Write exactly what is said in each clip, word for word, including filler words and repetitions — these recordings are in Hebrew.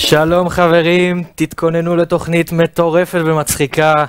שלום חברים, תתכוננו לתוכנית מטורפת ומצחיקה.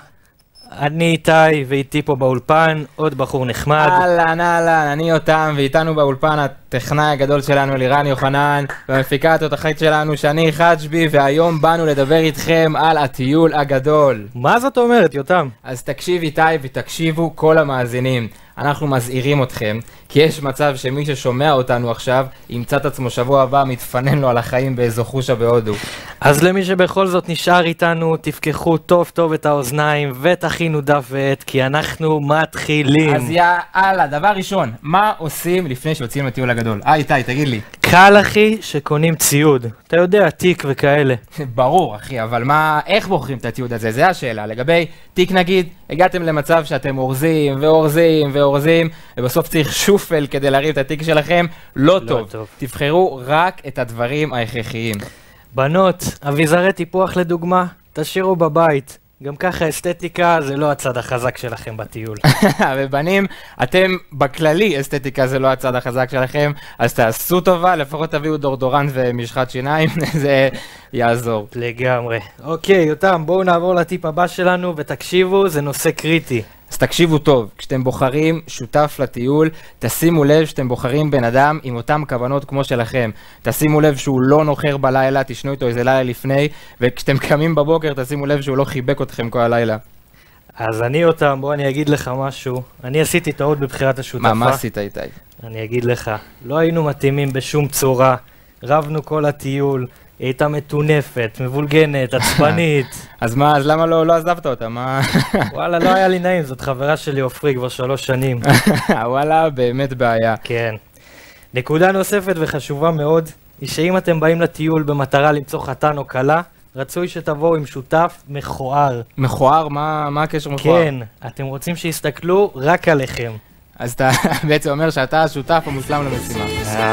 אני איתי ואיתי פה באולפן עוד בחור נחמד. אהלן אהלן, אני יותם ואיתנו באולפן הטכנאי הגדול שלנו אלירן יוחנן והמפיקה התותחית שלנו שני חג'בי, והיום באנו לדבר איתכם על הטיול הגדול. מה זאת אומרת יותם? אז תקשיב איתי ותקשיבו כל המאזינים, אנחנו מזהירים אתכם כי יש מצב שמי ששומע אותנו עכשיו ימצא את עצמו שבוע הבא מתפנן לו על החיים באיזו חושה בהודו. אז למי שבכל זאת נשאר איתנו, תפקחו טוב טוב את האוזניים ותכינו דף ועט כי אנחנו מתחילים. אז יאללה, דבר ראשון, מה עושים לפני שיוצאים לטיול הגדול? אה איתי, תגיד לי. קל אחי שקונים ציוד, אתה יודע, תיק וכאלה. ברור אחי, אבל מה, איך בוחרים את הציוד הזה? זה השאלה. לגבי תיק נגיד, הגעתם למצב שאתם אורזים ואורזים ואורזים ובסוף צריך שופל כדי להרים את התיק שלכם, לא, לא טוב. טוב. תבחרו רק את הדברים ההכרחיים. בנות, אביזרי טיפוח לדוגמה, תשאירו בבית. גם ככה אסתטיקה זה לא הצד החזק שלכם בטיול. ובנים, אתם בכללי אסתטיקה זה לא הצד החזק שלכם, אז תעשו טובה, לפחות תביאו דורדורנט ומשחת שיניים, זה יעזור. לגמרי. אוקיי, יותם, בואו נעבור לטיפ הבא שלנו ותקשיבו, זה נושא קריטי. אז תקשיבו טוב, כשאתם בוחרים שותף לטיול, תשימו לב שאתם בוחרים בן אדם עם אותם כוונות כמו שלכם. תשימו לב שהוא לא נוחר בלילה, תשנו איתו איזה לילה לפני, וכשאתם קמים בבוקר תשימו לב שהוא לא חיבק אתכם כל הלילה. אז אני אותם, בוא אני אגיד לך משהו. אני עשיתי טעות בבחירת השותפה. מה, מה עשית איתי? אני אגיד לך, לא היינו מתאימים בשום צורה, רבנו כל הטיול. היא הייתה מטונפת, מבולגנת, עצבנית. אז מה, אז למה לא, לא עזבת אותה? מה? וואלה, לא היה לי נעים, זאת חברה שלי אופרי כבר שלוש שנים. וואלה, באמת בעיה. כן. נקודה נוספת וחשובה מאוד, היא שאם אתם באים לטיול במטרה למצוא חתן או קלה, רצוי שתבואו עם שותף מכוער. מכוער? מה, מה הקשר מכוער? כן, אתם רוצים שיסתכלו רק עליכם. אז אתה בעצם אומר שאתה השותף המושלם למשימה.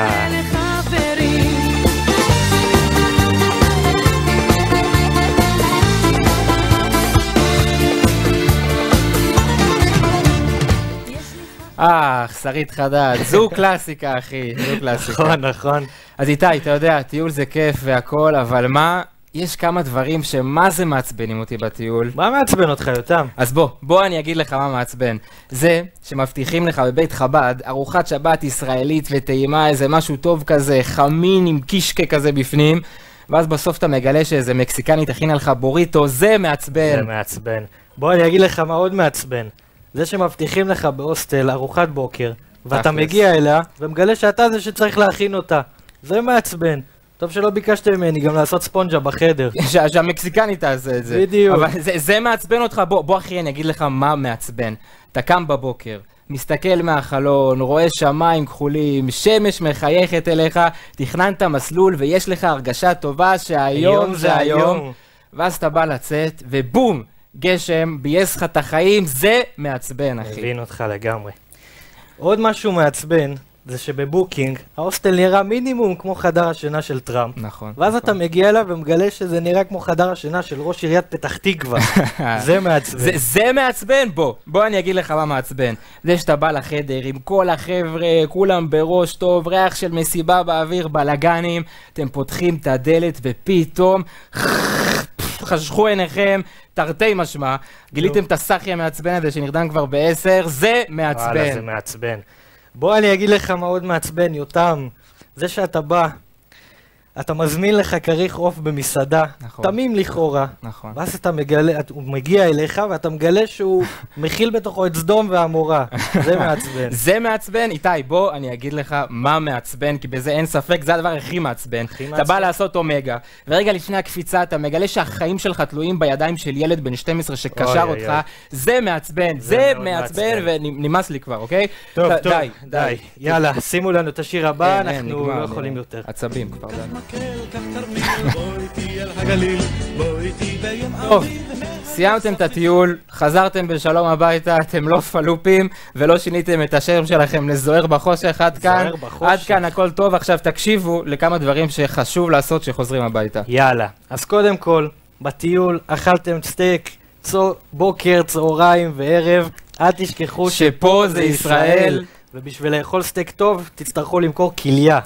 אה, שרית חדד, זו קלאסיקה אחי, זו קלאסיקה. נכון, נכון. אז איתי, אתה יודע, טיול זה כיף והכל, אבל מה, יש כמה דברים שמה זה מעצבנים אותי בטיול. מה מעצבן אותך יותם? אז בוא, בוא אני אגיד לך מה מעצבן. זה שמבטיחים לך בבית חב"ד, ארוחת שבת ישראלית וטעימה, איזה משהו טוב כזה, חמין עם קישקה כזה בפנים, ואז בסוף אתה מגלה שאיזה מקסיקני תכין לך בוריטו, זה מעצבן. זה מעצבן. בוא אני אגיד לך מה עוד מעצבן. זה שמבטיחים לך בהוסטל ארוחת בוקר, ואתה מגיע אליה, ומגלה שאתה זה שצריך להכין אותה. זה מעצבן. טוב שלא ביקשתם ממני גם לעשות ספונג'ה בחדר. שהמקסיקני תעשה את זה. בדיוק. אבל זה מעצבן אותך. בוא אחי, אני אגיד לך מה מעצבן. אתה קם בבוקר, מסתכל מהחלון, רואה שמיים כחולים, שמש מחייכת אליך, תכננת מסלול ויש לך הרגשה טובה שהיום זה היום. ואז אתה בא לצאת, ובום! גשם, בייס לך את החיים, זה מעצבן, אחי. מבין אותך לגמרי. עוד משהו מעצבן, זה שבבוקינג, ההוסטל נראה מינימום כמו חדר השינה של טראמפ. נכון. ואז אתה מגיע אליו ומגלה שזה נראה כמו חדר השינה של ראש עיריית פתח תקווה. זה מעצבן. זה, זה מעצבן? בוא, בוא אני אגיד לך מה מעצבן. זה שאתה בא לחדר עם כל החבר'ה, כולם בראש טוב, ריח של מסיבה באוויר, בלגנים, אתם פותחים את הדלת ופתאום חשכו עיניכם, תרתי משמע, גיליתם את הסחי המעצבן הזה שנרדם כבר בעשר, זה מעצבן. וואלה, זה מעצבן. בוא אני אגיד לך מה עוד מעצבן, יותם. זה שאתה בא, אתה מזמין לך כריך עוף במסעדה, נכון. תמים לכאורה. נכון. ואז אתה מגלה, הוא מגיע אליך ואתה מגלה שהוא מכיל בתוכו את סדום ועמורה. זה מעצבן. זה מעצבן? איתי, בוא אני אגיד לך מה מעצבן, כי בזה אין ספק, זה הדבר הכי מעצבן. הכי אתה מעצבן. בא לעשות אומגה, ורגע לפני הקפיצה אתה מגלה שהחיים שלך תלויים בידיים של ילד בן שתים עשרה שקשר אוי, אותך. אוי. זה מעצבן, זה, זה מעצבן, ונמאס לי כבר, אוקיי? טוב, ת, טוב, די, די. די. יאללה, שימו לנו את השיר הבא, אין, אנחנו אין, לא יכולים אין. יותר. עצבים כבר, די. טוב, סיימתם את הטיול, חזרתם בשלום הביתה, אתם לא פלופים ולא שיניתם את השם שלכם לזוהר בחושך. עד כאן, עד כאן הכל טוב. עכשיו תקשיבו לכמה דברים שחשוב לעשות כשחוזרים הביתה. יאללה, אז קודם כל, בטיול אכלתם סטייק, צו, בוקר, צהריים וערב, אל תשכחו שפה זה ישראל, ובשביל לאכול סטייק טוב תצטרכו למכור כליה.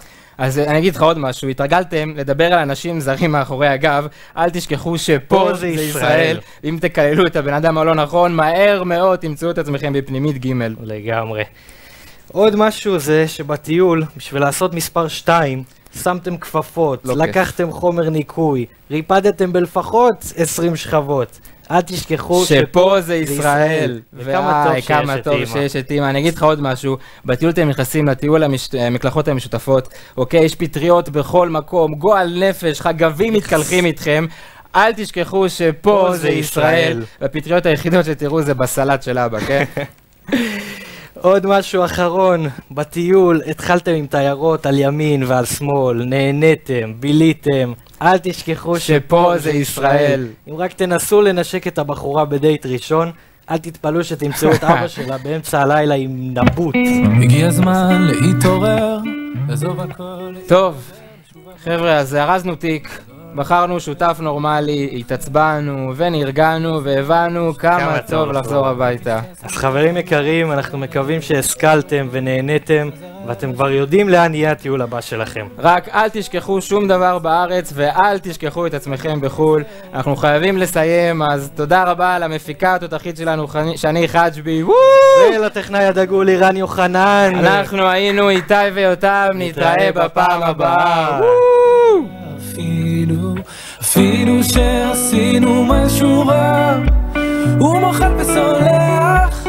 אז אני אגיד לך עוד משהו, התרגלתם לדבר על אנשים זרים מאחורי הגב, אל תשכחו שפה זה ישראל. אם תקללו את הבן אדם הלא נכון, מהר מאוד תמצאו את עצמכם בפנימית ג'. לגמרי. עוד משהו זה שבטיול, בשביל לעשות מספר שתיים, שמתם כפפות, לא לקחתם כיף. חומר ניקוי, ריפדתם בלפחות עשרים שכבות. אל תשכחו שפה זה ישראל. וכמה טוב, כמה טוב שיש את אימא. אני אגיד לך עוד משהו, בטיול אתם נכנסים לטיול המקלחות המשותפות, אוקיי? יש פטריות בכל מקום, גועל נפש, חגבים מתקלחים איתכם. אל תשכחו שפה זה ישראל. והפטריות היחידות שתראו זה בסלט של אבא, כן? עוד משהו אחרון, בטיול התחלתם עם תיירות על ימין ועל שמאל, נהניתם, ביליתם, אל תשכחו שפה זה ישראל. אם רק תנסו לנשק את הבחורה בדייט ראשון, אל תתפלו שתמצאו את אבא שלה באמצע הלילה עם נבוט. הגיע הזמן להתעורר, לעזוב הכל. טוב, חבר'ה, אז הרזנו תיק. בחרנו שותף נורמלי, התעצבנו ונרגענו והבנו כמה, כמה טוב לחזור הביתה. אז חברים יקרים, אנחנו מקווים שהשכלתם ונהניתם ואתם כבר יודעים לאן יהיה הטיול הבא שלכם. רק אל תשכחו שום דבר בארץ ואל תשכחו את עצמכם בחול. אנחנו חייבים לסיים, אז תודה רבה למפיקה התותחית שלנו שני חג'בי. ולטכנאי הדגול אירן יוחנן. אנחנו היינו איתי ויותם, נתראה בפעם הבאה. אפילו, אפילו שעשינו משהו רע, הוא מוחל וסולח.